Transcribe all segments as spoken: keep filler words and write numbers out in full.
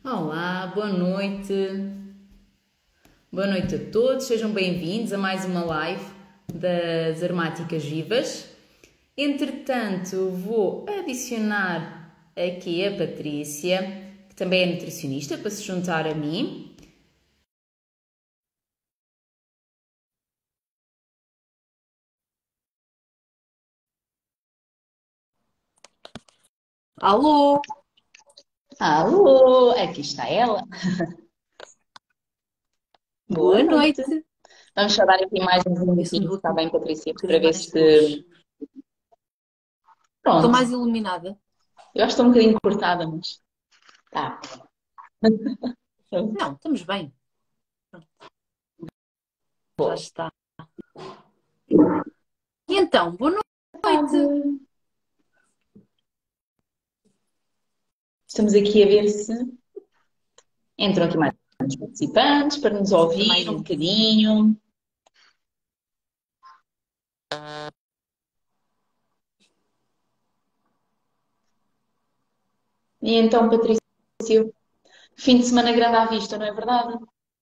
Olá, boa noite. Boa noite a todos, sejam bem-vindos a mais uma live das Aromáticas Vivas. Entretanto, vou adicionar aqui a Patrícia, que também é nutricionista, para se juntar a mim. Alô? Alô, aqui está ela. Boa Boa noite. noite. Vamos só dar aqui mais uns Eu só me minutinhos, vou aqui está um bem, Patrícia? Para bocadinho ver mais de luz. se... Estou Pronto, mais iluminada? eu acho que estou um bocadinho cortada, mas... Tá. Não, estamos bem. Já está. E então, boa noite. Estamos aqui a ver se entram aqui mais participantes para nos Se entra mais ouvir um gente. bocadinho. E então, Patrícia, fim de semana grande à vista, não é verdade?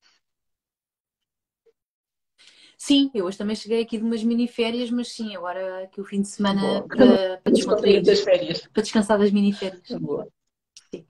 Sim, eu hoje também cheguei aqui de umas miniférias, mas sim, agora aqui o fim de semana Boa. para, para Descontrair descontrair, das férias. para descansar das miniférias. Boa. Sim.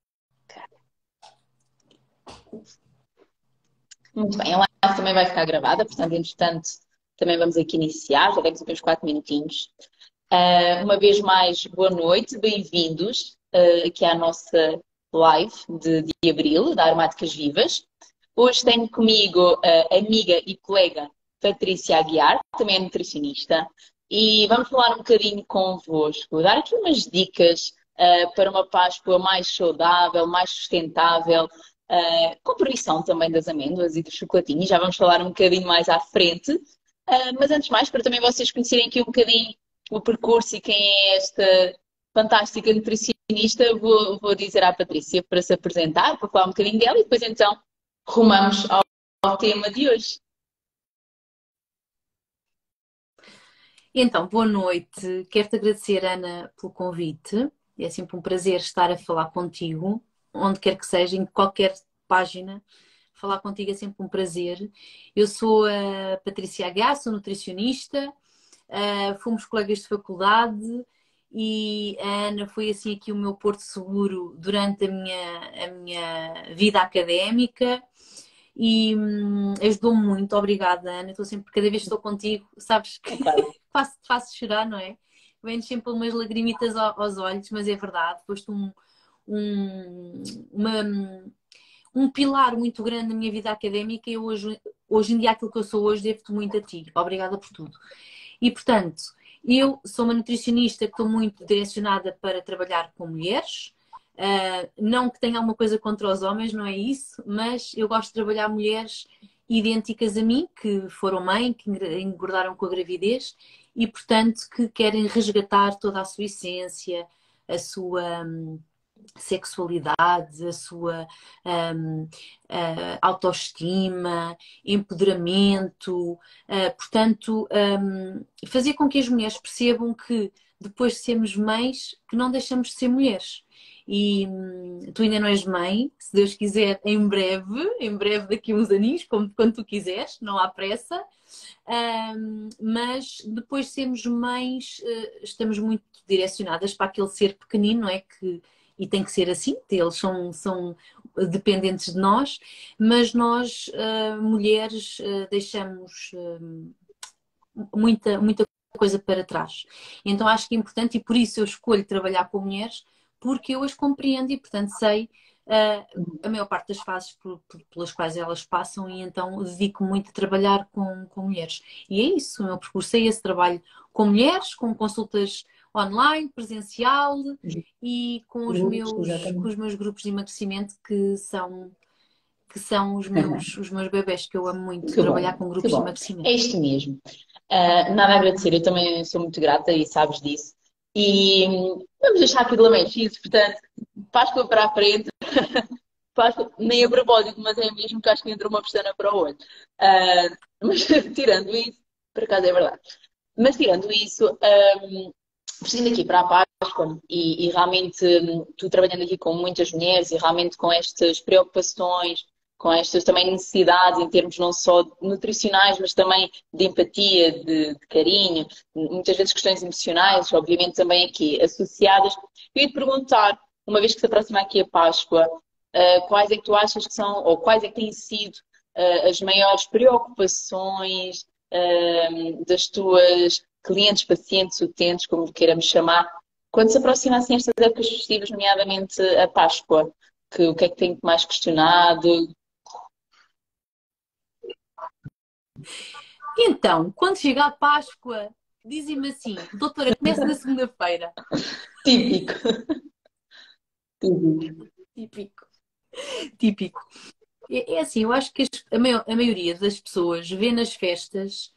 Muito bem, a live também vai ficar gravada, portanto, entretanto, também vamos aqui iniciar, já demos aqui uns quatro minutinhos. Uh, uma vez mais, boa noite, bem-vindos uh, aqui à nossa live de, de abril, da Aromáticas Vivas. Hoje tenho comigo a amiga e colega Patrícia Aguiar, que também é nutricionista, e vamos falar um bocadinho convosco, dar aqui umas dicas uh, para uma Páscoa mais saudável, mais sustentável, uh, com previsão também das amêndoas e do chocolatinho. Já vamos falar um bocadinho mais à frente. Uh, mas antes de mais, para também vocês conhecerem aqui um bocadinho o percurso e quem é esta fantástica nutricionista, vou, vou dizer à Patrícia para se apresentar, para falar um bocadinho dela e depois então rumamos ao, ao tema de hoje. Então, boa noite. Quero-te agradecer, Ana, pelo convite. É sempre um prazer estar a falar contigo, onde quer que seja, em qualquer página. Falar contigo é sempre um prazer. Eu sou a Patrícia Aguiar, sou nutricionista, uh, fomos colegas de faculdade e a Ana foi assim aqui o meu porto seguro durante a minha, a minha vida académica e hum, ajudou-me muito. Obrigada, Ana. Estou sempre, cada vez que estou contigo, sabes que Claro. faço, faço chorar, não é? Vêm sempre umas lagrimitas aos olhos, mas é verdade. Foste um, um, uma, um pilar muito grande na minha vida académica e eu hoje, hoje em dia aquilo que eu sou hoje devo-te muito a ti. Obrigada por tudo. E, portanto, eu sou uma nutricionista que estou muito direcionada para trabalhar com mulheres. Uh, não que tenha alguma coisa contra os homens, não é isso, mas eu gosto de trabalhar mulheres idênticas a mim, que foram mãe, que engordaram com a gravidez e, portanto, que querem resgatar toda a sua essência, a sua hum, sexualidade, a sua hum, uh, autoestima, empoderamento, uh, portanto, hum, fazer com que as mulheres percebam que depois de sermos mães, que não deixamos de ser mulheres. E hum, tu ainda não és mãe, se Deus quiser, em breve, em breve daqui a uns aninhos, como, quando tu quiseres, não há pressa. Um, mas depois de sermos mães, uh, estamos muito direcionadas para aquele ser pequenino, não é? Que, e tem que ser assim, eles são, são dependentes de nós, mas nós, uh, mulheres, uh, deixamos uh, muita, muita coisa para trás. Então acho que é importante e por isso eu escolho trabalhar com mulheres, porque eu as compreendo e, portanto, sei uh, a maior parte das fases por, por, pelas quais elas passam e então dedico muito a trabalhar com, com mulheres. E é isso, o meu percurso é esse trabalho com mulheres, com consultas online, presencial e com os Grupos, meus, com exatamente. os meus grupos de emagrecimento que são, que são os meus, os meus bebés, que eu amo muito, Que trabalhar bom, com que grupos de bom. É emagrecimento. isto mesmo. Uh, nada a agradecer, eu também sou muito grata e sabes disso. E hum, vamos deixar aqui de lamechices, portanto, Páscoa para a frente, Páscoa, nem a propósito, mas é mesmo que acho que entrou uma pestana para o olho. Uh, mas tirando isso, por acaso é verdade. Mas tirando isso, hum, Seguindo aqui para a Páscoa e, e realmente hum, tu trabalhando aqui com muitas mulheres e realmente com estas preocupações, com estas também necessidades em termos não só nutricionais, mas também de empatia, de, de carinho, muitas vezes questões emocionais, obviamente também aqui associadas. Eu ia te perguntar, uma vez que se aproxima aqui a Páscoa, uh, quais é que tu achas que são, ou quais é que têm sido uh, as maiores preocupações uh, das tuas clientes, pacientes, utentes, como queiramos chamar, quando se aproximam assim estas épocas festivas, nomeadamente a Páscoa, que, o que é que tem mais questionado? Então, quando chega a Páscoa, dizem-me assim, doutora, começa na segunda-feira. Típico. Típico. Típico. Típico. É, é assim, eu acho que as- a, maior- a maioria das pessoas vê nas festas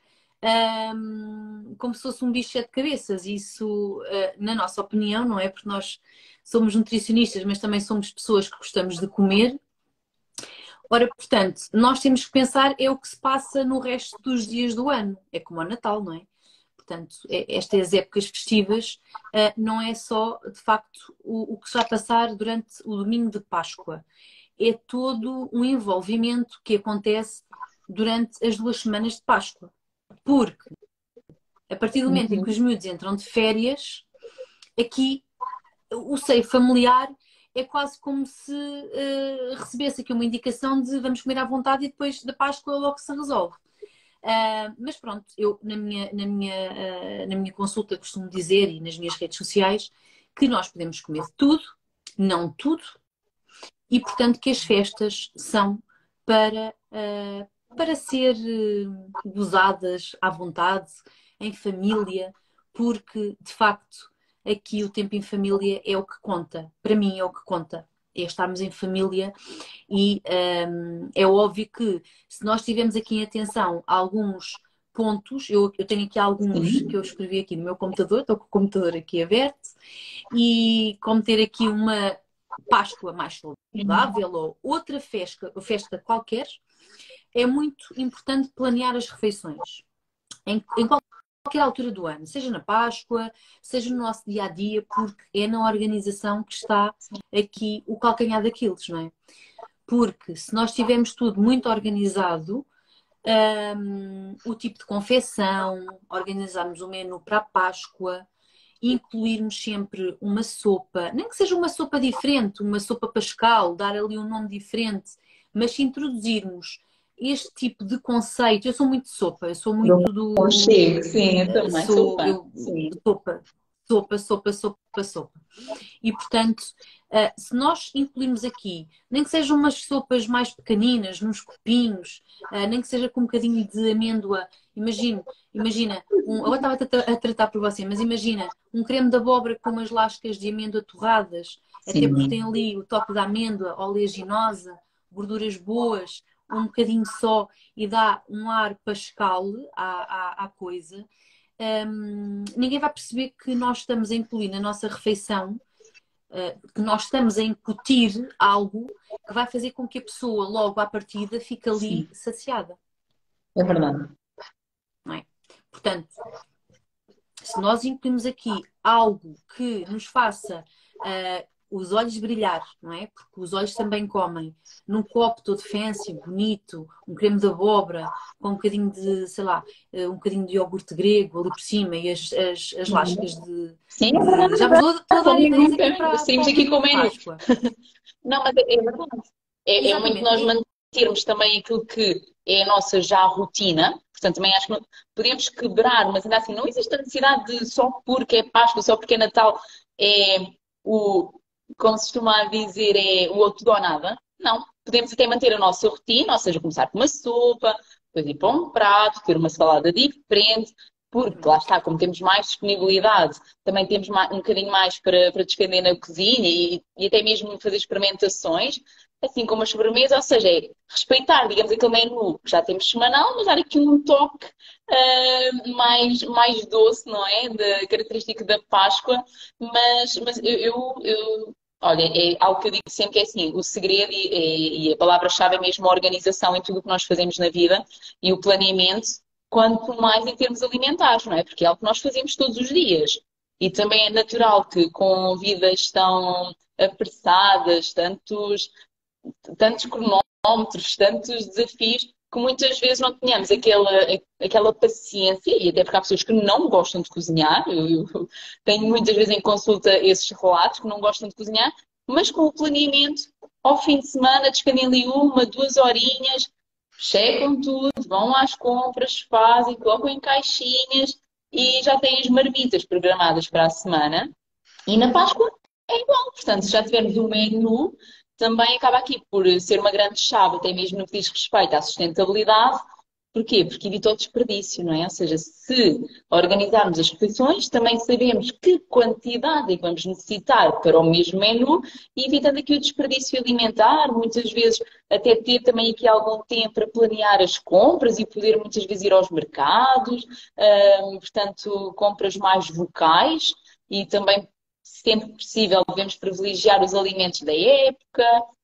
ahm, como se fosse um bicho de sete cabeças. Isso, ah, na nossa opinião, não é? Porque nós somos nutricionistas, mas também somos pessoas que gostamos de comer. Ora, portanto, nós temos que pensar é o que se passa no resto dos dias do ano. É como o Natal, não é? Portanto, é- estas épocas festivas, ah, não é só, de facto, o, o que está a passar durante o domingo de Páscoa. É todo um envolvimento que acontece durante as duas semanas de Páscoa. Porque, a partir do momento em que Uhum. os miúdos entram de férias, aqui o seio familiar é quase como se eh, recebesse aqui uma indicação de vamos comer à vontade e depois da Páscoa logo se resolve. Ah, mas pronto, eu na minha, na minha, ah, na minha consulta costumo dizer e nas minhas redes sociais que nós podemos comer tudo, não tudo, e portanto que as festas são para, ah, para ser eh, gozadas à vontade, em família, porque de facto aqui o tempo em família é o que conta. Para mim é o que conta. É estarmos em família e hum, é óbvio que se nós tivermos aqui em atenção alguns pontos, eu, eu tenho aqui alguns que Sim. eu escrevi aqui no meu computador, estou com o computador aqui aberto, e como ter aqui uma Páscoa mais saudável ou outra festa, festa qualquer, é muito importante planear as refeições. Em, em qualquer altura do ano, seja na Páscoa, seja no nosso dia a dia, porque é na organização que está aqui o calcanhar daqueles, não é? Porque se nós tivermos tudo muito organizado, hum, o tipo de confecção, organizarmos o menu para a Páscoa, incluirmos sempre uma sopa, nem que seja uma sopa diferente, uma sopa pascal, dar ali um nome diferente, mas se introduzirmos este tipo de conceito, eu sou muito de sopa, eu sou Dou muito um do conchego, sim, eu eh, também sou sou fã. eu Sim. sopa, sopa, sopa, sopa, sopa. E portanto, eh, se nós incluirmos aqui, nem que sejam umas sopas mais pequeninas, nos copinhos, eh, nem que seja com um bocadinho de amêndoa, imagine, imagina, um, agora estava a tra- a tratar por você, mas imagina um creme de abóbora com umas lascas de amêndoa torradas, até porque tem Sim. ali o toque da amêndoa, oleaginosa, gorduras boas, um bocadinho só e dá um ar pascal à, à, à coisa. Hum, ninguém vai perceber que nós estamos a incluir na nossa refeição, uh, que nós estamos a incutir algo que vai fazer com que a pessoa, logo à partida, fique ali Sim, saciada, é verdade. não é? Portanto, se nós incluímos aqui algo que nos faça uh, os olhos brilhar, não é? Porque os olhos também comem. Num copo todo fancy, bonito, um creme de abóbora, com um bocadinho de, sei lá, uh, um bocadinho de iogurte grego ali por cima e as, as, as lascas de, Sim, é de- verdade, é Já vos verdade. dou, estou a dar Como ideias nunca, aqui para, para saímos o aqui com menu o de menu. Páscoa. Não, mas é, é verdade. É, é muito Exatamente. nós É, mantermos também aquilo que é a nossa já rotina. Portanto, também acho que não- podemos quebrar, mas ainda assim não existe a necessidade de só porque é Páscoa, só porque é Natal, é o, como se costuma dizer, é o outro ou nada. Não. Podemos até manter a nossa rotina, ou seja, começar com uma sopa, depois ir para um prato, ter uma salada diferente, porque lá exatamente. está, como temos mais disponibilidade, também temos mais- um bocadinho mais para, para despender na cozinha e, e até mesmo fazer experimentações assim como a sobremesa, ou seja, é respeitar, digamos, aquele menu que já temos semanal, mas dar aqui um toque ah, mais, mais doce, não é? Da característica da Páscoa, mas, mas eu, eu, eu- olha, é algo que eu digo sempre que é assim, o segredo e, e- e a palavra-chave é mesmo a organização em tudo o que nós fazemos na vida e o planeamento, quanto mais em termos alimentares, não é? Porque é algo que nós fazemos todos os dias. E também é natural que com vidas tão apressadas, tantos, tantos cronómetros, tantos desafios, que muitas vezes não tenhamos aquela, aquela paciência, e até porque há pessoas que não gostam de cozinhar, eu, eu tenho muitas vezes em consulta esses relatos que não gostam de cozinhar, mas com o planeamento, ao fim de semana, despendem ali uma, duas horinhas, checam tudo, vão às compras, fazem, colocam em caixinhas e já têm as marmitas programadas para a semana. E na Páscoa é igual. Portanto, se já tivermos um menu, também acaba aqui por ser uma grande chave, até mesmo no que diz respeito à sustentabilidade. Porquê? Porque evita o desperdício, não é? Ou seja, se organizarmos as refeições, também sabemos que quantidade é que vamos necessitar para o mesmo menu, e evitando aqui o desperdício alimentar, muitas vezes até ter também aqui algum tempo para planear as compras e poder muitas vezes ir aos mercados, hum, portanto, compras mais vocais e também, sempre possível, devemos privilegiar os alimentos da época.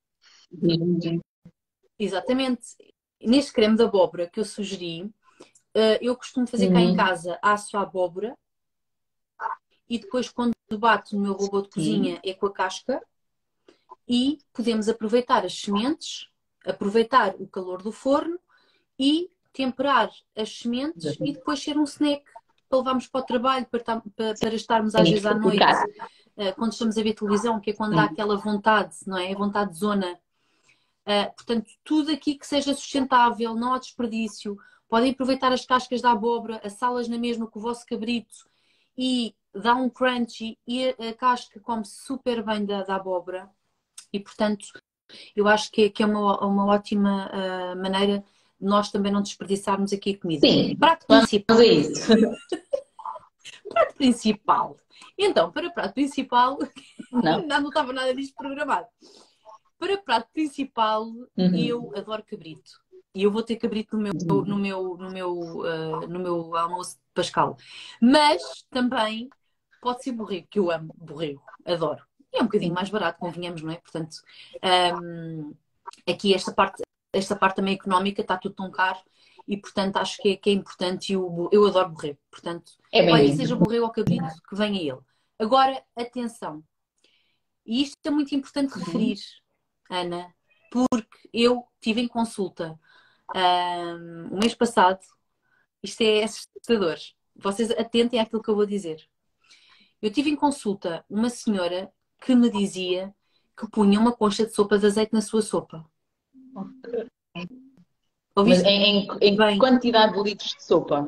Exatamente. Neste creme de abóbora que eu sugeri, eh, eu costumo fazer cá em Uhum. casa, asso a abóbora e depois quando bato no meu robô de Sim, cozinha é com a casca e podemos aproveitar as sementes, aproveitar o calor do forno e temperar as sementes e exatamente. depois ser um snack para levarmos para o trabalho, para, tam- para- para estarmos às Sim, vezes à noite, eficaz. eh, quando estamos a ver televisão, que é quando dá Sim. aquela vontade, não é? A vontade de zona. Uh, portanto, tudo aqui que seja sustentável, não há desperdício. Podem aproveitar as cascas da abóbora, assá-las na mesma com o vosso cabrito e dá um crunchy e a, a casca come-se super bem da, da abóbora. E, portanto, eu acho que é, que é uma, uma ótima uh, maneira de nós também não desperdiçarmos aqui a comida. Sim, Prato vamos principal. a isso. Prato principal. Então, para prato principal, Não? não, não estava nada disto programado. Para prato principal, eu Uhum. adoro cabrito. E eu vou ter cabrito no meu, no meu, no meu, uh, no meu almoço de Pascal. Mas também pode ser borrego, que eu amo borrego, adoro. E é um bocadinho mais barato, convenhamos, não é? Portanto, um, aqui esta parte, esta parte também económica está tudo tão caro e, portanto, acho que é, que é importante e eu, eu adoro borrego. Portanto, É olha, seja bem-vindo. borrego ou cabrito, que venha ele. Agora, atenção. E isto é muito importante Uhum. referir, Ana, porque eu tive em consulta um, o mês passado, isto é assustador. Vocês atentem àquilo que eu vou dizer. Eu tive em consulta uma senhora que me dizia que punha uma concha de sopa de azeite na sua sopa. Ok. Mas Ouviste em, em, em bem? quantidade de litros de sopa?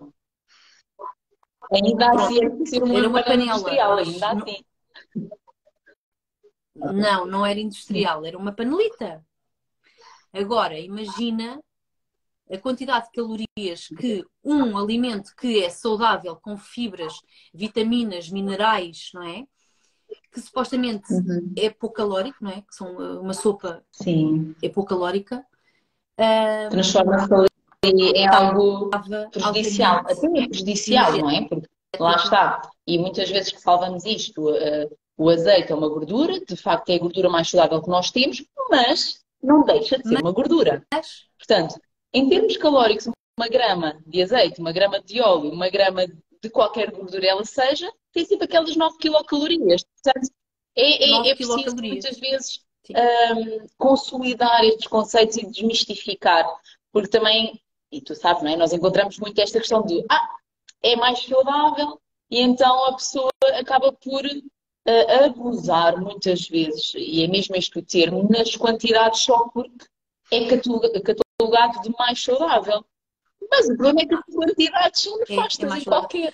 Ainda Pronto. assim é de ser Era uma uma panela panela. industrial, Mas ainda não, assim. não, não era Sim. industrial, era uma panelita. Agora, imagina a quantidade de calorias que um alimento que é saudável, com fibras, vitaminas, minerais, não é? Que supostamente Uhum. é pouco calórico, não é? Que são uh, uma sopa Sim. é pouco calórica, Transforma-se ali em algo estava prejudicial. altamente Até é prejudicial, não é? energética. Porque lá está. E muitas vezes que falamos isto, eh, o azeite é uma gordura, de facto é a gordura mais saudável que nós temos, mas não deixa de ser uma gordura. Mas, Portanto, em termos calóricos, uma grama de azeite, uma grama de óleo, uma grama de qualquer gordura ela seja, tem sempre aquelas nove quilocalorias. Portanto, é, é, nove é preciso muitas quilocalorias. vezes Sim. hum, consolidar estes conceitos e desmistificar, porque também, e tu sabes, não é? Nós encontramos muito esta questão de, ah, é mais saudável, e então a pessoa acaba por uh, abusar muitas vezes, e é mesmo este o termo, nas quantidades só porque é catalogado de mais saudável. Mas o problema é que as quantidades são É, é nefastas mais em saudável. qualquer.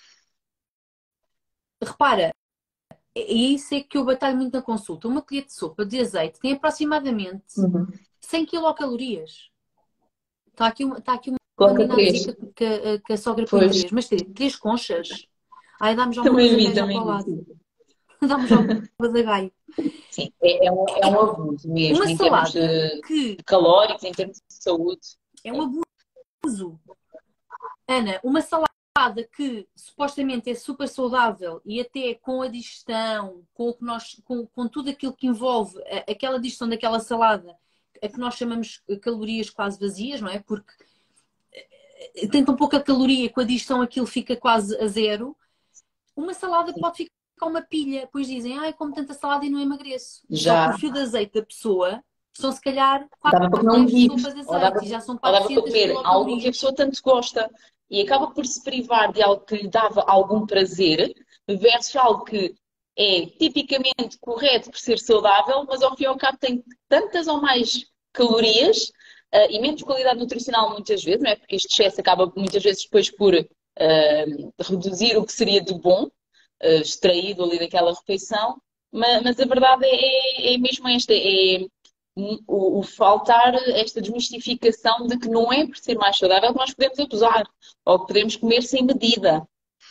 Repara, e isso é que eu batalho muito na consulta. Uma colher de sopa de azeite tem aproximadamente Uhum. cem quilocalorias. Está aqui uma, está aqui uma Coloca menina a dizer três. que, que- que a sogra põe Pois, três, mas três, três conchas. Aí dá-me já uma também coisa vi, velha já para o também vi. lado. Sim, Dá-me já um badagaio. sim. É, é um, é um abuso Uma mesmo, em termos salada de, que de calóricos, em termos de saúde. é um abuso. Ana, uma salada que supostamente é super saudável e até com a digestão, com, o que nós, com, com tudo aquilo que envolve a- aquela digestão daquela salada, a que nós chamamos calorias quase vazias, não é? Porque tem tão pouca caloria, com a digestão aquilo fica quase a zero. uma salada pode ficar uma pilha. Depois dizem, ai, como tanta salada e não emagreço. Só Já que o fio de azeite da pessoa são se calhar dava para quatro comer um colheres de bife, sopa de ou dava, azeite e já são ou dava para quatrocentas comer algo que a quilocalorias. pessoa tanto gosta. E acaba por se privar de algo que lhe dava algum prazer, versus algo que é tipicamente correto por ser saudável, mas ao fim e ao cabo tem tantas ou mais calorias, uh, e menos qualidade nutricional muitas vezes, não é? Porque este excesso acaba muitas vezes depois por uh, reduzir o que seria de bom, uh, extraído ali daquela refeição, mas, mas a verdade é, é, é mesmo esta, é o, o faltar esta desmistificação de que não é por ser mais saudável que nós podemos abusar, ou que podemos comer sem medida.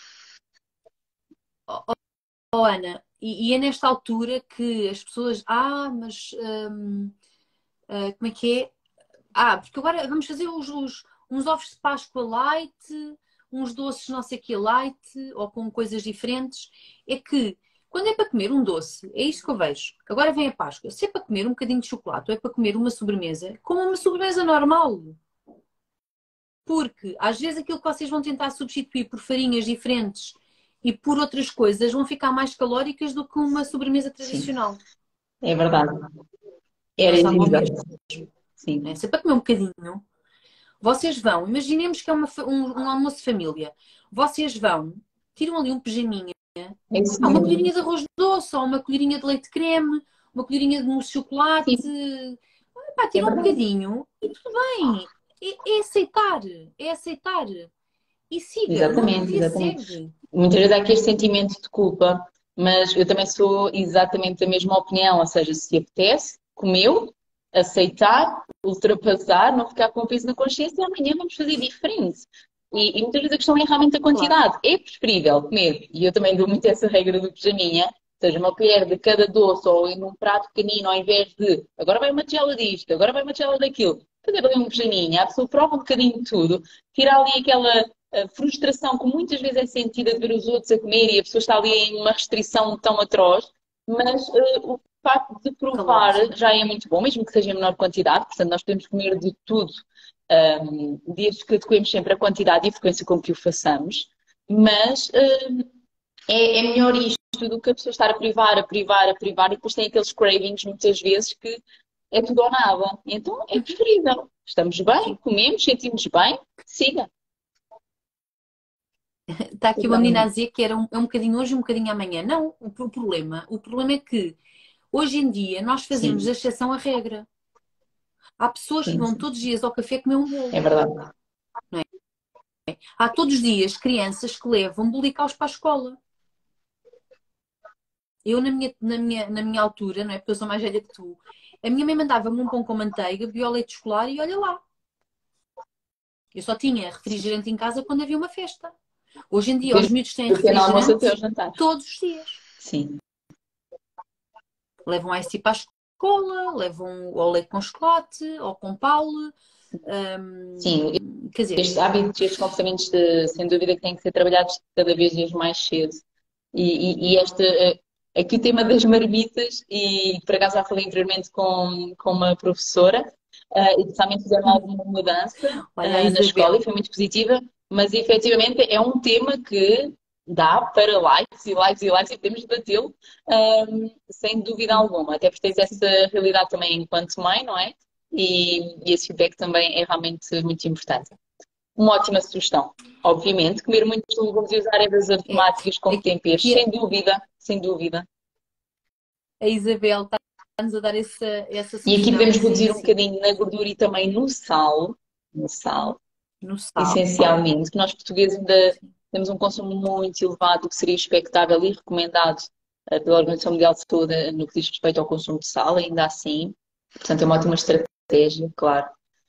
Oh, oh, oh, Ana, e, e é nesta altura que as pessoas, ah, mas hum, ah, como é que é? Ah, porque agora vamos fazer os, os- uns ovos de Páscoa light, uns doces não sei que light, ou com coisas diferentes. É que, quando é para comer um doce, é isso que eu vejo. Agora vem a Páscoa. Se é para comer um bocadinho de chocolate ou é para comer uma sobremesa, como uma sobremesa normal. Porque, às vezes, aquilo que vocês vão tentar substituir por farinhas diferentes e por outras coisas vão ficar mais calóricas do que uma sobremesa Sim, tradicional. é verdade. Não Era isso, sabe ao exato. mesmo. Né? Sim. Se é para comer um bocadinho, vocês vão, imaginemos que é uma fa- um, um almoço de família. Vocês vão, tiram ali um pijaminha, É isso ah, uma mesmo. colherinha de arroz doce, ou uma colherinha de leite creme, uma colherinha de mousse de chocolate. Sim, Ah, pá, é tiram um verdade. bocadinho e tudo bem. É, é aceitar, é aceitar. E siga, no outro Exatamente, dia exatamente. segue. Muitas vezes há aqui este sentimento de culpa, mas eu também sou exatamente da mesma opinião, ou seja, se apetece, comeu, aceitar, ultrapassar, não ficar com o peso na consciência e amanhã vamos fazer diferente. E, e muitas vezes a questão é realmente a Claro, quantidade. É preferível comer, e eu também dou muito essa regra do pijaminha, ou seja, uma colher de cada doce ou em um prato pequenino, ao invés de agora vai uma tigela disto, agora vai uma tigela daquilo, fazer ali um pijaminha, a pessoa prova um bocadinho de tudo, tira ali aquela a frustração que muitas vezes é sentida de ver os outros a comer e a pessoa está ali em uma restrição tão atroz, mas uh, o facto de provar calórica. já é muito bom, mesmo que seja em menor quantidade, portanto nós podemos comer de tudo, um, desde que adequemos sempre a quantidade e a frequência com que o façamos, mas uh, é, é melhor isto do que a pessoa estar a privar, a privar, a privar e depois tem aqueles cravings muitas vezes que é tudo ou nada. Então é preferível. Estamos bem, Sim. comemos, sentimos bem, siga. Está aqui uma menina a dizer que era um, é um bocadinho hoje e um bocadinho amanhã. Não, o, o problema, o problema é que hoje em dia nós fazemos Sim, a exceção à regra. Há pessoas que sim, vão sim. todos os dias ao café comer um É bolo. verdade. Não é? Há todos os dias crianças que levam bolicaus para a escola. Eu, na minha, na minha, na minha altura, não é? Porque eu sou mais velha que tu, a minha mãe mandava-me um pão com manteiga, bebia o leite escolar e olha lá. Eu só tinha refrigerante em casa quando havia uma festa. Hoje em dia, os Desde miúdos têm o pequeno almoço até ao refrigerante jantar. todos os dias. Sim. Levam ice para a escola, levam ou leite com chocolate, ou com Paulo. Sim, Hum, quer dizer, estes hábitos, estes comportamentos, de, sem dúvida, que têm que ser trabalhados cada vez dias mais cedo. E, e, e este, eh, aqui o tema das marmitas, e por acaso já falei anteriormente com, com uma professora, eh, e que também fizeram alguma mudança, olha a eh, na escola e Isabel. foi muito positiva, mas efetivamente é um tema que dá para likes e likes e likes e podemos debatê-lo, ehm, sem dúvida Sim, alguma, até porque tens sim. essa realidade também enquanto mãe, não é? E, e esse feedback também é realmente muito importante. Uma ótima sugestão. Obviamente, comer muitos legumes e usar ervas É, aromáticas como temperos, aqui sem dúvida, sem dúvida. a Isabel está-nos a dar essa, essa E aqui sugestão. podemos Sim, reduzir um sim. bocadinho na gordura e também no sal, no sal, No sal. essencialmente, que nós portugueses ainda Sim. temos um consumo muito elevado, que seria expectável e recomendado eh, pela Organização Mundial de Saúde no que diz respeito ao consumo de sal, ainda assim. Portanto, é uma ótima estratégia, claro.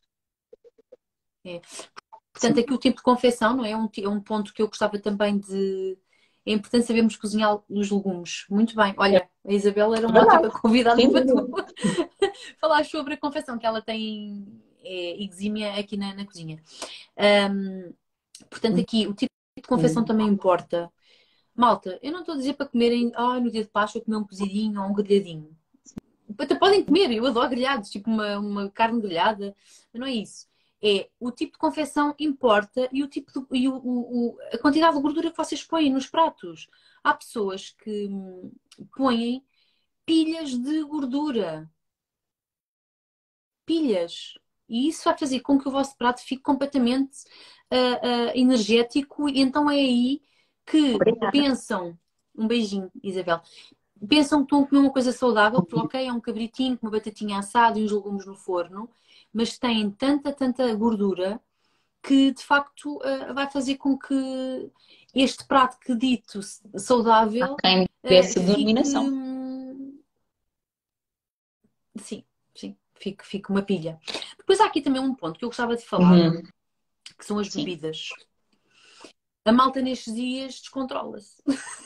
É. Portanto, Sim. aqui o tipo de confecção, não é? É um, ti- é um ponto que eu gostava também de. É importante sabermos cozinhar os legumes. Muito bem. Olha, a Isabel era É uma verdade, ótima convidada sem para tu dúvida. falar sobre a confecção que ela tem é, exímia aqui na, na cozinha. Ahm, portanto, aqui o tipo de confecção Sim. também importa. Malta, eu não estou a dizer para comerem ah, no dia de Páscoa comer um cozidinho ou um grelhadinho. Até podem comer, eu adoro grelhados, tipo uma, uma carne grelhada, mas não é isso. É o tipo de confecção importa e, o tipo de, e o, o, a quantidade de gordura que vocês põem nos pratos. Há pessoas que hum, põem pilhas de gordura. Pilhas. E isso vai fazer com que o vosso prato fique completamente uh, uh, energético. E então é aí que Obrigada. pensam. Um beijinho, Isabel. Pensam que estão a comer uma coisa saudável, porque ok, é um cabritinho com uma batatinha assada e uns legumes no forno, mas têm tanta, tanta gordura que de facto uh, vai fazer com que este prato que dito Há saudável quem uh, peça fique. denominação. hum, Sim, sim, fique, fique uma pilha. Depois há aqui também um ponto que eu gostava de falar, Uhum. que são as Sim. bebidas. A malta nestes dias descontrola-se.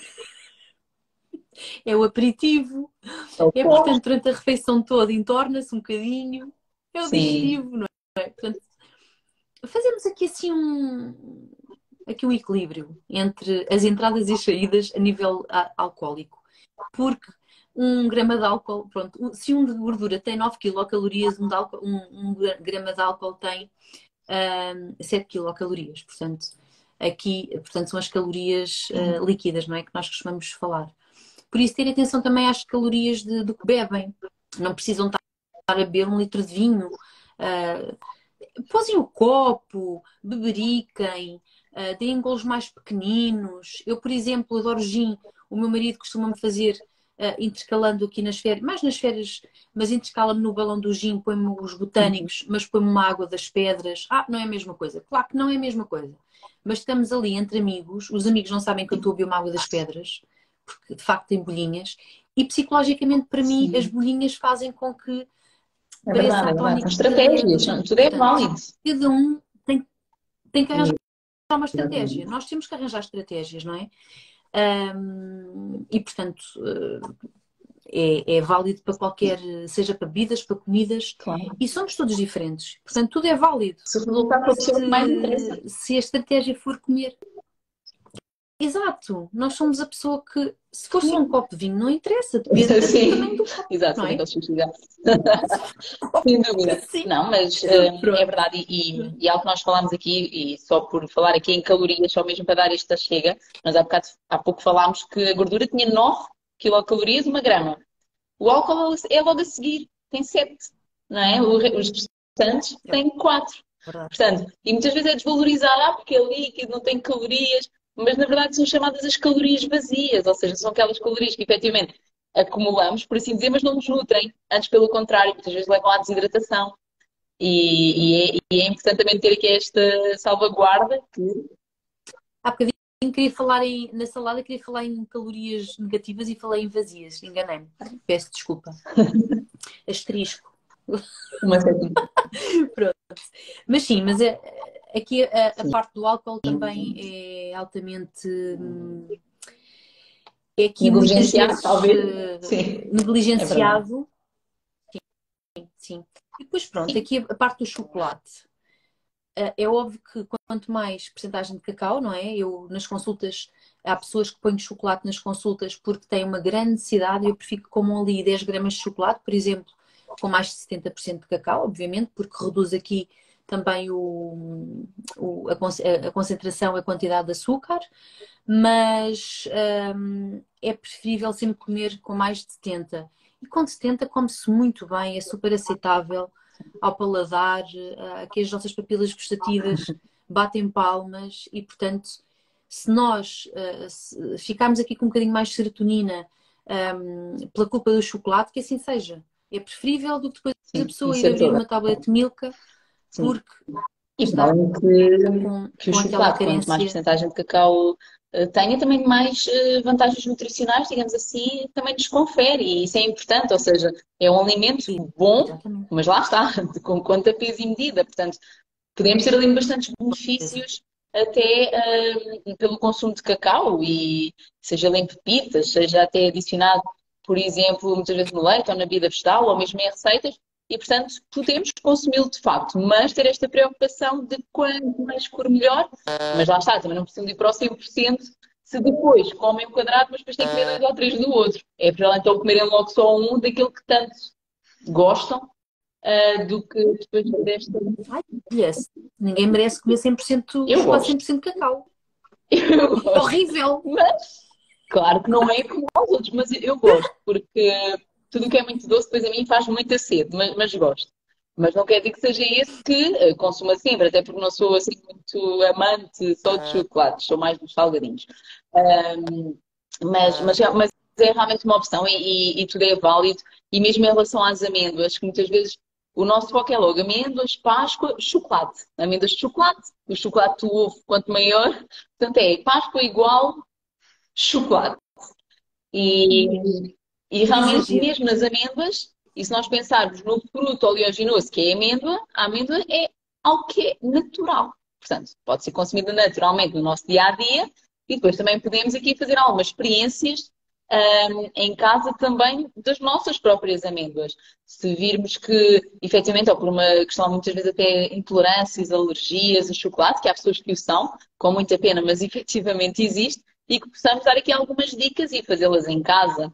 É o aperitivo, Eu é gosto. portanto durante a refeição toda entorna-se um bocadinho, é o Sim. digestivo, não é? Portanto, fazemos aqui assim um, aqui um equilíbrio entre as entradas e as saídas a nível a- alcoólico. Porque um grama de álcool, pronto, um- se um de gordura tem nove quilocalorias, um, de álcool, um, um grama de álcool tem um, sete quilocalorias. Portanto, aqui portanto, são as calorias uh, líquidas, não é? Que nós costumamos falar. Por isso, ter atenção também às calorias de- do que bebem. Não precisam estar a beber um litro de vinho. Uh, Posem o copo, beberiquem, uh, deem golos mais pequeninos. Eu, por exemplo, adoro gin. O meu marido costuma-me fazer uh, intercalando aqui nas férias, mais nas férias, mas intercala-me no balão do gin, põe-me os Uhum. botânicos, mas põe-me uma água das pedras. Ah, não é a mesma coisa. Claro que não é a mesma coisa. Mas estamos ali entre amigos, os amigos não sabem que eu estou a beber uma água das pedras, porque de facto tem bolinhas, e psicologicamente para mim as Sim. bolinhas fazem com que É pareça verdade, a é verdade. São tónica do estratégias, dia. são- tudo é Portanto, válido. cada um tem, tem que arranjar uma estratégia. Exatamente. Nós temos que arranjar estratégias, não é? Ahm, e, portanto, eh, é, é válido para qualquer, seja para bebidas, para comidas, Claro. e somos todos diferentes. Portanto, tudo é válido. Se resultar for a pessoa que mais interessa. Se, se a estratégia for comer. Exato, nós somos a pessoa que, se for só um Sim. copo de vinho, não interessa, depende do tamanho Sim. do copo, Exato, não fazer é? aqueles xixi. Se for um copo Sem dúvida. assim, Não, mas hum, é pronto. verdade, e, e algo que nós falámos aqui, e só por falar aqui em calorias, só mesmo para dar esta chega, nós há bocado, há pouco falámos que a gordura tinha nove quilocalorias uma grama. O álcool é logo a seguir, tem sete, não é? O re- Os restantes É têm quatro. verdade. Portanto, e muitas vezes é desvalorizado, ah, porque é líquido, não tem calorias, mas na verdade são chamadas as calorias vazias, ou seja, são aquelas calorias que efetivamente acumulamos, por assim dizer, mas não nos nutrem. Antes, pelo contrário, muitas vezes levam à desidratação. E, e é, e é importante também ter aqui esta salvaguarda que Há bocadinho queria falar em, na salada, queria falar em calorias negativas e falei em vazias, enganei-me. Peço desculpa. Asterisco. uma certa. Pronto. Mas sim, mas é, aqui a, a Sim. parte do álcool também é altamente. hum, É aqui muitas Negligenciar, vezes talvez. eh, Sim, é verdade. negligenciado. Sim. E depois, pronto, Sim. aqui a parte do chocolate. Eh, É óbvio que quanto mais percentagem de cacau, não é? Eu nas consultas, há pessoas que põem chocolate nas consultas porque têm uma grande necessidade. Eu prefiro que comam ali dez gramas de chocolate, por exemplo, com mais de setenta por cento de cacau, obviamente, porque reduz aqui também o, o- a, con- a concentração, a quantidade de açúcar, mas hum, é preferível sempre comer com mais de setenta. E com setenta come-se muito bem, é super aceitável ao paladar, eh, aqui as nossas papilas gustativas batem palmas e, portanto, se nós eh, se ficarmos aqui com um bocadinho mais de serotonina, hum, pela culpa do chocolate, que assim seja. É preferível do que depois a Sim, pessoa isso ir é abrir toda. uma tablet de Milka Sim. porque E está falam que, com, que o com aquela chocolate, quanto mais carência. porcentagem de cacau eh, tenha, também mais eh, vantagens nutricionais, digamos assim, também nos confere. E isso é importante, ou seja, é um alimento bom, Exatamente. mas lá está, com quanta peso e medida. Portanto, podemos ter ali bastantes benefícios até eh, pelo consumo de cacau, e seja ele em pepitas, seja até adicionado, por exemplo, muitas vezes no leite ou na bebida vegetal, ou mesmo em receitas. E, portanto, podemos consumi-lo de facto, mas ter esta preocupação de quanto mais escuro melhor. Mas lá está, também não precisam de ir para o cem por cento se depois comem um quadrado, mas depois têm que comer dois ou três do outro. É para então comerem logo só um daquilo que tanto gostam, uh, do que depois desta. Olha, ninguém merece comer cem por cento, Eu chocolate gosto. cem por cento de cacau. Eu gosto. Horrível! Mas, claro que não é como aos outros, mas eu gosto, porque tudo o que é muito doce, depois a mim faz muita sede, mas, mas gosto. Mas não quer dizer que seja esse que uh, consuma sempre, até porque não sou assim muito amante só de chocolates, sou mais dos salgadinhos. Um, mas, mas, é, mas é realmente uma opção e, e, e tudo é válido. E mesmo em relação às amêndoas, que muitas vezes o nosso foco é logo amêndoas, Páscoa, chocolate. Amêndoas de chocolate, o chocolate do ovo quanto maior. Portanto, é Páscoa igual chocolate. E, e realmente, Exagero. mesmo nas amêndoas, e se nós pensarmos no fruto oleaginoso que é a amêndoa, a amêndoa é algo que é natural. Portanto, pode ser consumida naturalmente no nosso dia a dia e depois também podemos aqui fazer algumas experiências hum, em casa também das nossas próprias amêndoas. Se virmos que, efetivamente, ou por uma questão muitas vezes até intolerâncias, alergias a chocolate, que há pessoas que o são, com muita pena, mas efetivamente existe, e que possamos dar aqui algumas dicas e fazê-las em casa.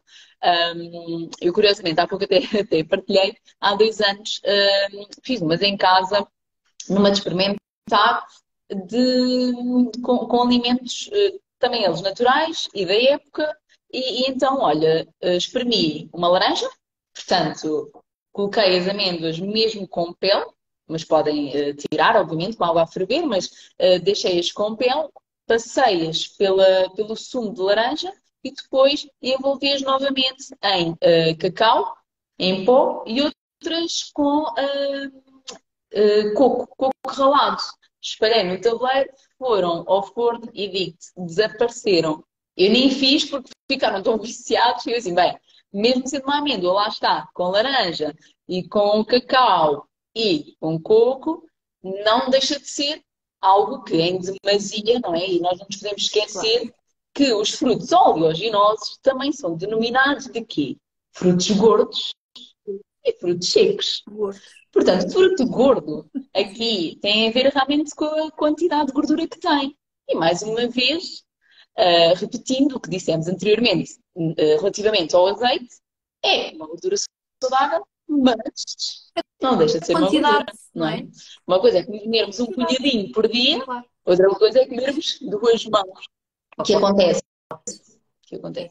Um, eu, curiosamente, há pouco até, até partilhei, há dois anos, um, fiz umas em casa, numa de experimentar, de, com, com alimentos, eh, também eles naturais e da época, e, e então, olha, eh, espremi uma laranja, portanto, coloquei as amêndoas mesmo com pele, mas podem eh, tirar, obviamente, com água a ferver, mas eh, deixei-as com pele, passei-as pela, pelo sumo de laranja e depois envolvi-as novamente em eh, cacau, em pó e outras com eh, eh, coco, coco ralado. Espalhei no tabuleiro, foram ao forno e digo-te, desapareceram. Eu nem fiz porque ficaram tão viciados e eu assim, bem, mesmo sendo uma amêndoa, lá está, com laranja e com cacau e com coco, não deixa de ser algo que é em demasia, não é? E nós não nos podemos Claro. esquecer que os frutos oleaginosos também são denominados de quê? Frutos gordos e frutos secos. Gosto. Portanto, fruto gordo aqui tem a ver realmente com a quantidade de gordura que tem. E mais uma vez, uh, repetindo o que dissemos anteriormente, uh, relativamente ao azeite, é uma gordura saudável, mas não deixa de A ser uma gordura, quantidade, não não é? é? Uma coisa é comermos um Quantidade, punhadinho por dia, claro. outra coisa é comermos duas mãos. O que acontece? O que acontece?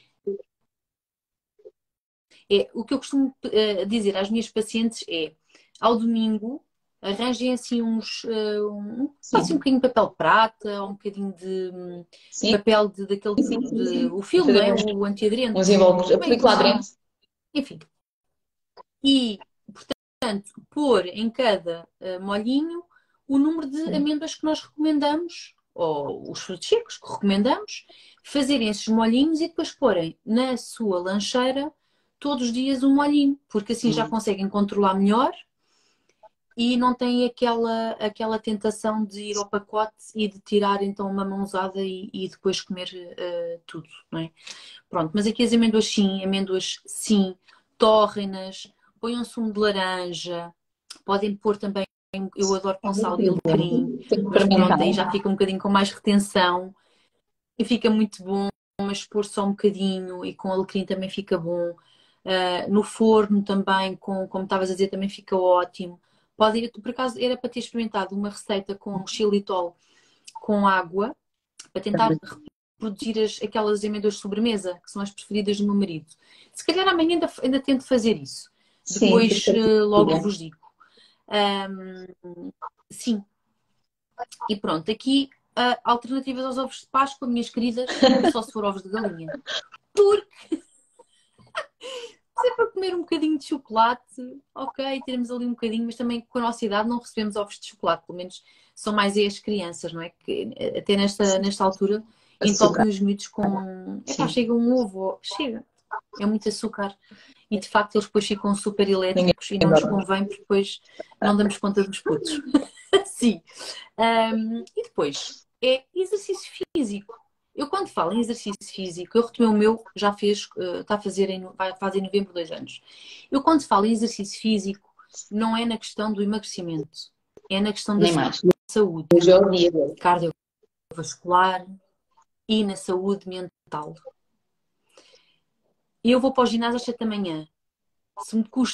É, o que eu costumo eh, dizer às minhas pacientes é, ao domingo, arranjem assim uns, eh, um, assim um Sim, bocadinho de papel de prata, ou um bocadinho de hum, sim, papel de, daquele sim, de, sim, de- sim. o filme, não Fazer é? uns, O antiaderente. uns invólucros, a Como é, como película é que se chama? aderente. Enfim. E, portanto, pôr em cada eh, molhinho o número de Sim. amêndoas que nós recomendamos, ou os frutos secos que recomendamos, fazerem esses molhinhos e depois porem na sua lancheira todos os dias um molhinho, porque assim já Hum. conseguem controlar melhor e não têm aquela, aquela tentação de ir ao pacote e de tirar então uma mãozada e, e depois comer eh, tudo, não é? Pronto, mas aqui as amêndoas sim, amêndoas sim, torrem-nas, ponham sumo de laranja, podem pôr também, eu adoro com sal e alecrim, Tem que mas experimentar. pronto, aí já fica um bocadinho com mais retenção e fica muito bom, mas pôr só um bocadinho e com alecrim também fica bom. Uh, no forno também, com, como estavas a dizer, também fica ótimo. Pode ir, por acaso era para ter experimentado uma receita com xilitol com água, para tentar reproduzir as, aquelas amêndoas de sobremesa, que são as preferidas do meu marido. Se calhar amanhã ainda, ainda tento fazer isso. Sim, Depois fica uh, logo bom. vos digo. Um, sim, e pronto, aqui uh, alternativas aos ovos de Páscoa, minhas queridas, só se for ovos de galinha. Porque se é para comer um bocadinho de chocolate, ok, teremos ali um bocadinho, mas também com a nossa idade não recebemos ovos de chocolate, pelo menos são mais as crianças, não é? Que até nesta, nesta altura Açúcar. entopem os miúdos com. Epá, Sim. chega um ovo, chega, é muito açúcar. E de facto eles depois ficam super Ninguém elétricos e não nos dorme. convém porque depois não damos conta dos putos. Sim. Um, e depois é exercício físico. Eu quando falo em exercício físico, eu retomei o meu, já fez, uh, está a fazer em, vai fazer em novembro dois anos. Eu quando falo em exercício físico, não é na questão do emagrecimento, é na questão da Nem mais. saúde Hoje é o dia dele. cardiovascular e na saúde mental. Eu vou para o ginásio às sete da manhã. Se me custa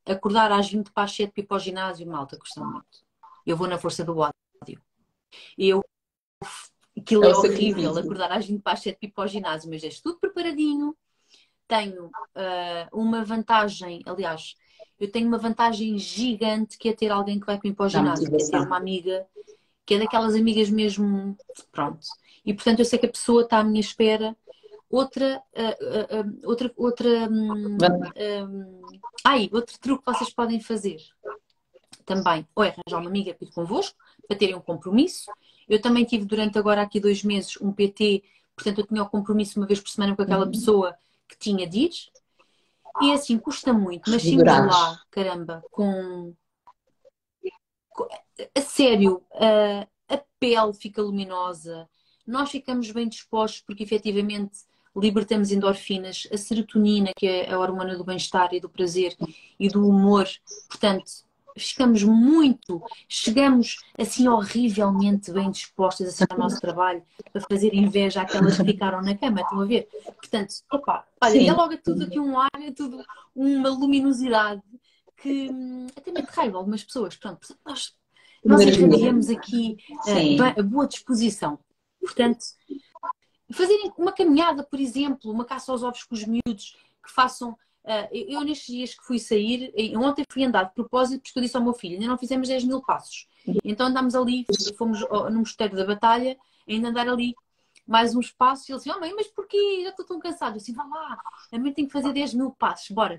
Acordar às vinte para as sete para ir para o ginásio, malta, custa muito. Eu vou na força do ódio. Eu, aquilo É é o horrível, sacrifício. acordar às vinte para as sete para ir para o ginásio, mas deixo tudo preparadinho. Tenho uh, uma vantagem, aliás, eu tenho uma vantagem gigante que é ter alguém que vai comigo para o Dá ginásio, que é ter motivação. uma amiga, que é daquelas amigas mesmo, pronto. E portanto eu sei que a pessoa está à minha espera. Outra, uh, uh, uh, outra, outra, um, um, ai, outro truque que vocês podem fazer também, ou é arranjar uma amiga para ir convosco, para terem um compromisso. Eu também tive durante agora aqui dois meses um P T, portanto eu tinha o compromisso uma vez por semana com aquela Uhum. pessoa que tinha de ir. E é assim, custa muito, mas saímos Revigorados. lá, caramba, com, com a sério, a, a pele fica luminosa, nós ficamos bem dispostos porque efetivamente libertamos endorfinas, a serotonina, que é a hormona do bem-estar e do prazer e do humor, portanto, ficamos muito, chegamos assim horrivelmente bem dispostas assim, ao nosso trabalho, a fazer inveja àquelas que ficaram na cama, estão a ver? Portanto, epá, olha, é Sim. logo tudo aqui um ar, é tudo uma luminosidade que hum, até mete raiva a algumas pessoas, pronto, nós, nós Energia. irradiamos aqui uh, Sim. a boa disposição. Portanto, fazerem uma caminhada, por exemplo, uma caça aos ovos com os miúdos, que façam. Uh, eu, nestes dias que fui sair, eu ontem fui andar de propósito, porque eu disse ao meu filho: ainda não fizemos dez mil passos. Então andámos ali, fomos no Mosteiro da Batalha, ainda andar ali mais uns passos. E ele disse: oh, mãe, mas porquê? Já estou tão cansado. Eu disse: vá lá, a mãe tem que fazer dez mil passos, bora.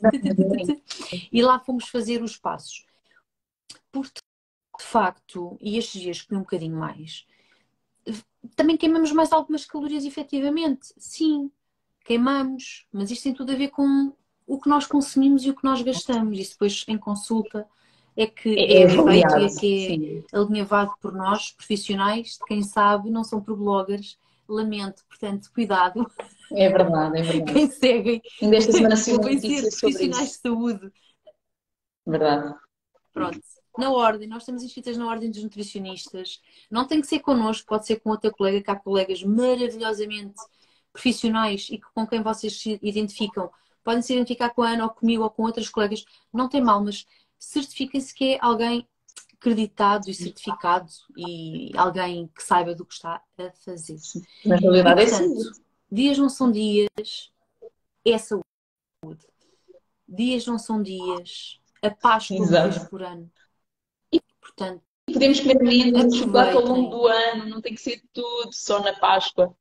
E lá fomos fazer os passos. Porque, de facto, e estes dias comi um bocadinho mais, também queimamos mais algumas calorias, efetivamente. Sim, queimamos, mas isto tem tudo a ver com o que nós consumimos e o que nós gastamos. Isso depois, em consulta, é que É, é é feito e avaliado. é que Sim. é alinhavado por nós, profissionais, de quem sabe, não são por bloggers. Lamento, portanto, cuidado. É verdade, é verdade. Quem seguem Ainda esta semana saiu uma convém ser notícia sobre profissionais de isso. saúde. Verdade. Pronto. Na ordem, nós estamos inscritas na ordem dos nutricionistas. Não tem que ser connosco, pode ser com outra colega, que há colegas maravilhosamente profissionais e que, com quem vocês se identificam. Podem se identificar com a Ana ou comigo ou com outras colegas. Não tem mal, mas certifiquem-se que é alguém acreditado e certificado e alguém que saiba do que está a fazer. Na E, realidade é portanto, saúde. dias não são dias, é saúde. Dias não são dias, a Páscoa uma vez Exato. por ano. E Portanto, podemos comer menos de chocolate ao longo aproveitem. do ano, não tem que ser tudo só na Páscoa.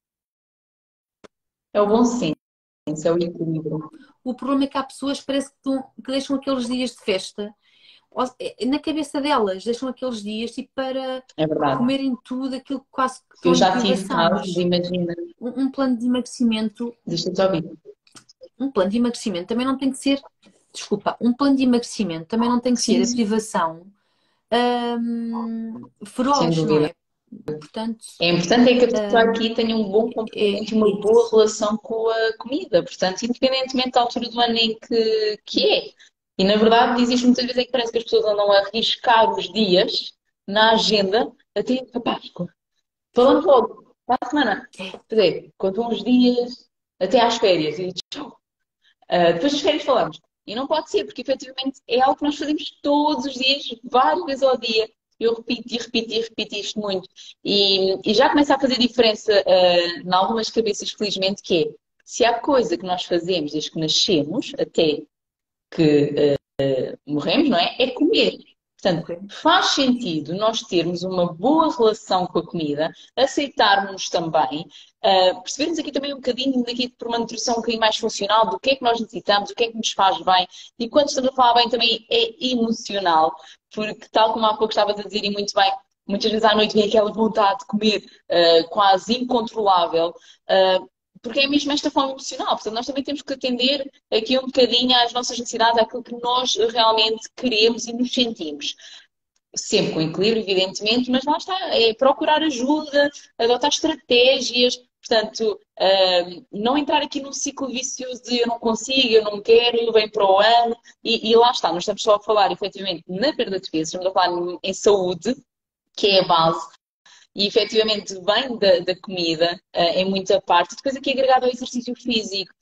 É o bom senso, é o equilíbrio. O problema é que há pessoas que parece que, estão- que deixam aqueles dias de festa ou- é, na cabeça delas, deixam aqueles dias tipo para É verdade. comerem tudo aquilo que quase que Eu estão em já tive privação, casos, mas imagina, um, um plano de emagrecimento, deixa-te ouvir, um plano de emagrecimento também não tem que ser, desculpa, um plano de emagrecimento também não tem que ser sim, a sim, privação hum, sem feroz, não dúvida. é? Portanto, É importante é que a pessoa hum, aqui tenha um bom é, comportamento e uma boa relação com a comida, portanto, independentemente da altura do ano em que, que é. E na verdade, existe muitas vezes é que parece que as pessoas andam a arriscar os dias na agenda até a Páscoa. Falando logo, para a semana. é, Quer dizer, contam os dias até às férias e tchau. Uh, depois das férias falamos. E não pode ser, porque efetivamente é algo que nós fazemos todos os dias, várias vezes ao dia. Eu repito e repito e repito isto muito. E, e já começa a fazer diferença uh, em algumas cabeças, felizmente, que é, se há coisa que nós fazemos desde que nascemos até que morremos, não é? É comer. Portanto, ok. faz sentido nós termos uma boa relação com a comida, aceitarmos também, uh, percebermos aqui também um bocadinho daqui por uma nutrição um bocadinho mais funcional, do que é que nós necessitamos, o que é que nos faz bem, e quando estamos a falar bem também é emocional, porque tal como há pouco estavas a dizer e muito bem, muitas vezes à noite vem aquela vontade de comer uh, quase incontrolável, uh, porque é mesmo esta forma emocional. Portanto, nós também temos que atender aqui um bocadinho às nossas necessidades, àquilo que nós realmente queremos e nos sentimos. Sempre com equilíbrio, evidentemente, mas lá está, é procurar ajuda, adotar estratégias, portanto, um, não entrar aqui num ciclo vicioso de eu não consigo, eu não quero, vem para o ano, e, e lá está, nós estamos só a falar efetivamente na perda de peso, estamos a falar em saúde, que é a base, e efetivamente vem da, da comida, uh, em muita parte, depois aqui agregado ao exercício físico.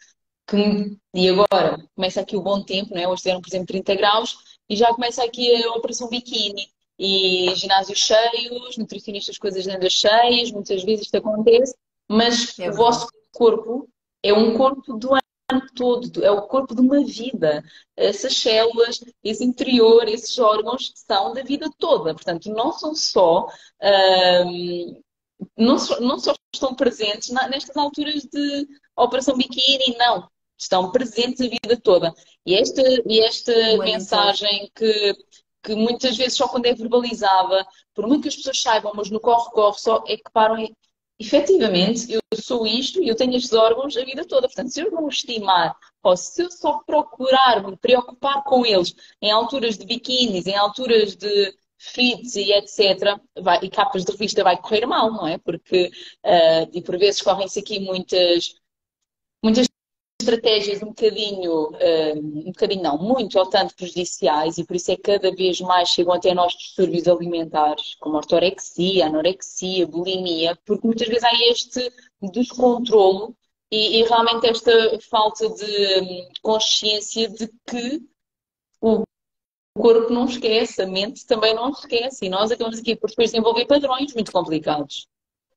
que, e agora começa aqui o bom tempo, não é? Hoje tiveram, por exemplo, trinta graus e já começa aqui a Operação Biquíni. E ginásios cheios, nutricionistas com as agendas cheias, muitas vezes isto acontece, mas É o verdade. vosso corpo é um corpo do ano todo, é o corpo de uma vida. Essas células, esse interior, esses órgãos são da vida toda. Portanto, não são só, ahm, não só, não só estão presentes na- nestas alturas de Operação Biquíni, não. Estão presentes a vida toda. E esta, e esta O ano inteiro. mensagem que, que muitas vezes só quando é verbalizada, por muito que as pessoas saibam, mas no corre-corre só é que param e, efetivamente, eu sou isto e eu tenho estes órgãos a vida toda. Portanto, se eu não estimar, ou se eu só procurar me preocupar com eles em alturas de biquínis, em alturas de fits e etcétera, vai, e capas de revista vai correr mal, não é? Porque, uh, e por vezes correm-se aqui muitas, muitas estratégias um bocadinho, uh, um bocadinho não, muito ou tanto prejudiciais, e por isso é que cada vez mais chegam até nós distúrbios alimentares, como ortorexia, anorexia, bulimia, porque muitas vezes há este descontrolo e, e realmente esta falta de hum, consciência de que o corpo não esquece, a mente também não esquece, e nós acabamos aqui por depois desenvolver padrões muito complicados.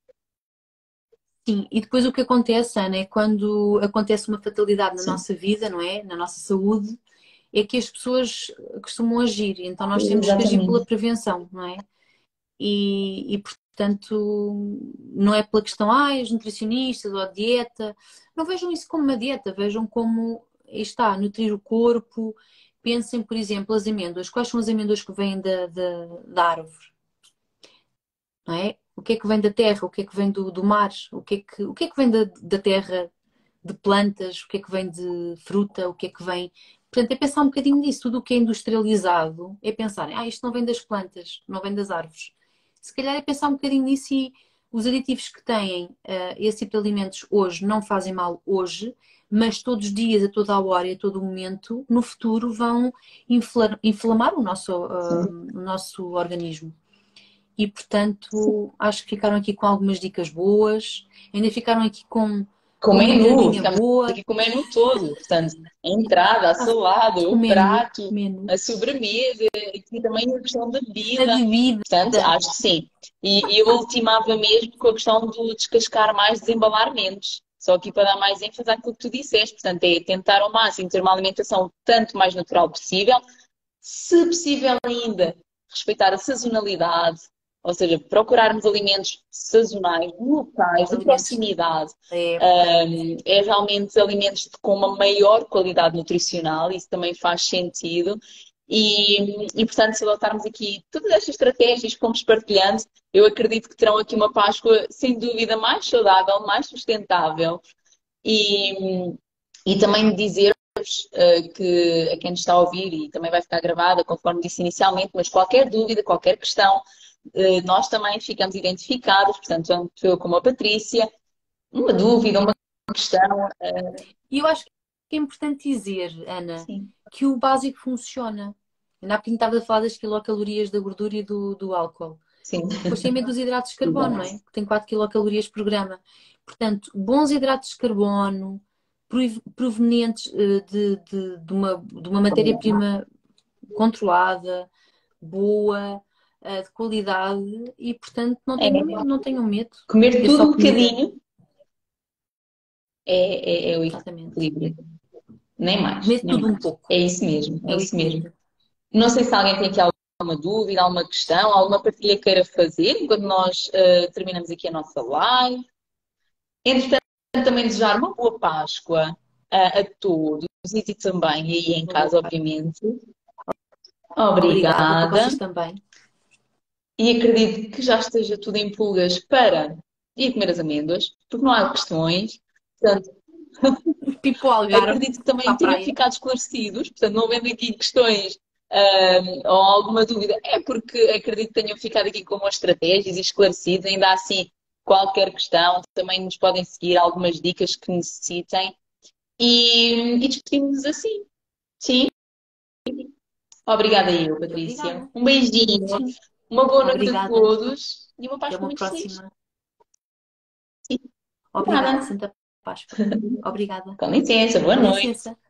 Sim, e depois o que acontece, Ana, é quando acontece uma fatalidade na Sim, nossa vida, não é? Na nossa saúde, é que as pessoas costumam agir. Então nós temos que agir pela exatamente. prevenção, não é? E, e, portanto, não é pela questão, ah, os nutricionistas ou a dieta. Não vejam isso como uma dieta, vejam como aí está, nutrir o corpo. Pensem, por exemplo, as amêndoas. Quais são as amêndoas que vêm da, da, da árvore? Não é? O que é que vem da terra? O que é que vem do, do mar? O que é que, o que é que vem da, da terra de plantas? O que é que vem de fruta? O que é que vem. Portanto, é pensar um bocadinho nisso. Tudo o que é industrializado é pensar, ah, isto não vem das plantas, não vem das árvores. Se calhar é pensar um bocadinho nisso e os aditivos que têm uh, esse tipo de alimentos hoje não fazem mal hoje, mas todos os dias, a toda a hora e a todo o momento, no futuro vão infla- inflamar o nosso, uh, Sim. o nosso organismo. E, Sim. portanto, acho que ficaram aqui com algumas dicas boas, ainda ficaram aqui com, Com com o uma menu, entradinha ficamos boa. aqui com o menu todo, portanto, a entrada, a Faço salada, com o menu, prato, menu. a sobremesa, aqui também a questão da A bebida. bebida. Portanto, acho que sim. E, e eu ultimava mesmo com a questão do descascar mais, desembalar menos. Só aqui para dar mais ênfase àquilo que tu disseste. Portanto, é tentar ao máximo ter uma alimentação o tanto mais natural possível, se possível ainda, respeitar a sazonalidade, ou seja, procurarmos alimentos sazonais, locais, de Alimentos proximidade. da época. Um, é realmente alimentos com uma maior qualidade nutricional, isso também faz sentido. E, e, portanto, se adotarmos aqui todas estas estratégias que fomos partilhando, eu acredito que terão aqui uma Páscoa, sem dúvida, mais saudável, mais sustentável. E, e também dizer eh, que a quem nos está a ouvir e também vai ficar gravada, conforme disse inicialmente, mas qualquer dúvida, qualquer questão, eh, nós também ficamos identificados, portanto, tanto eu como a Patrícia, uma dúvida, uma questão, eh, E eu acho que é importante dizer, Ana, sim, que o básico funciona. Ainda há bocadinho estava a falar das quilocalorias da gordura e do, do álcool. sim, Depois tem medo dos hidratos de carbono, não exato. é? Que tem quatro quilocalorias por grama. Portanto, bons hidratos de carbono, prov- provenientes eh, de, de, de uma, de uma matéria-prima controlada, boa, eh, de qualidade e, portanto, não É, tenham medo, não tenham medo. comer É tudo só um comida. bocadinho é, é, é o Exatamente. equilíbrio, nem mais, Comer nem tudo um mais. pouco. É isso mesmo, é É o isso mesmo. equilíbrio. Não sei se alguém tem aqui alguma dúvida, alguma questão, alguma partilha queira fazer enquanto nós eh, terminamos aqui a nossa live. Entretanto, também desejar uma boa Páscoa a, a todos e também aí em Uma boa casa, parte. obviamente. Obrigada para Obrigada. vocês também. E acredito que já esteja tudo em pulgas para ir comer as amêndoas, porque não há questões. Portanto, Pipo Algarve acredito que para também a tenham praia. ficado esclarecidos, portanto, não havendo aqui questões, ahm, ou alguma dúvida, é porque acredito que tenham ficado aqui com umas estratégias e esclarecidos. Ainda assim, qualquer questão, também nos podem seguir algumas dicas que necessitem. E, e despedimos-nos assim. Sim, obrigada eu, E Patrícia. obrigada. Um beijinho, Sim. uma boa noite a Obrigada. todos e uma Até Páscoa uma muito feliz. próxima. Sim, Obrigada, nada. Santa Páscoa. Obrigada. Com licença, boa Com noite. licença.